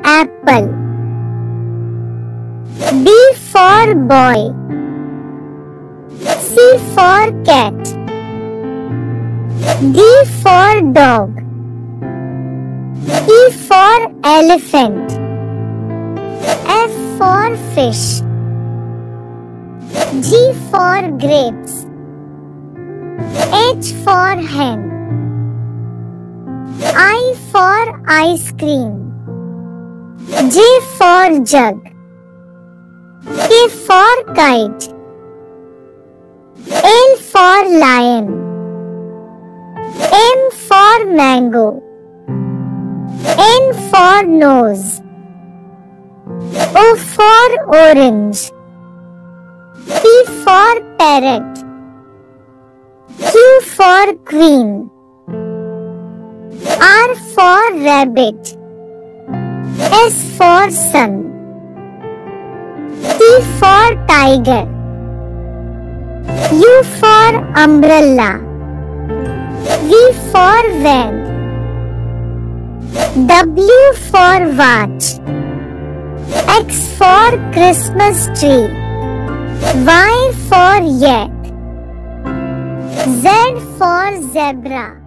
apple. B for boy. C for cat. D for dog. E for elephant. F for fish. G for grapes. H for hen. I for ice cream. J for jug. K for kite. L for lion. M for mango. N for nose. O for orange. P for parrot. Q for queen. R for rabbit. S for sun. T for tiger. U for umbrella. V for van. W for watch. X for Christmas tree. Y for yak. Z for zebra.